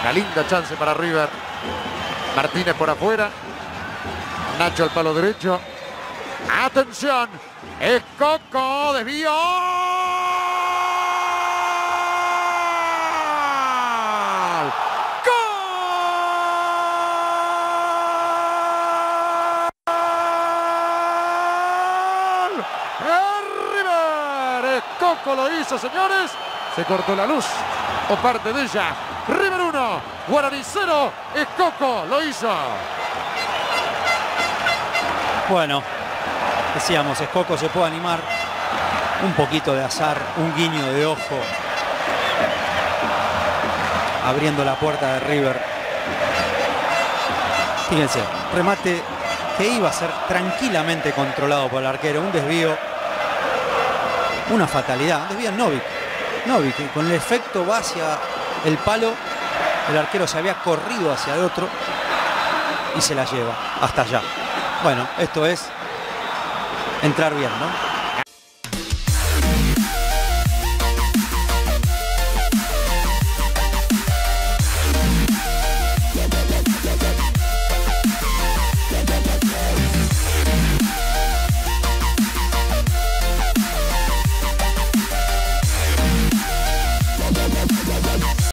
Una linda chance para River. Martínez por afuera. Nacho al palo derecho. ¡Atención! ¡Es Coco! ¡Desvío! Coco lo hizo, señores. Se cortó la luz, o parte de ella. River 1, Guaraní 0. Es Coco, lo hizo. Bueno, decíamos, Coco se puede animar. Un poquito de azar, un guiño de ojo. Abriendo la puerta de River. Fíjense, remate que iba a ser tranquilamente controlado por el arquero. Un desvío. Una fatalidad, desvía Novik, que con el efecto va hacia el palo, el arquero se había corrido hacia el otro y se la lleva hasta allá. Bueno, esto es entrar bien, ¿no?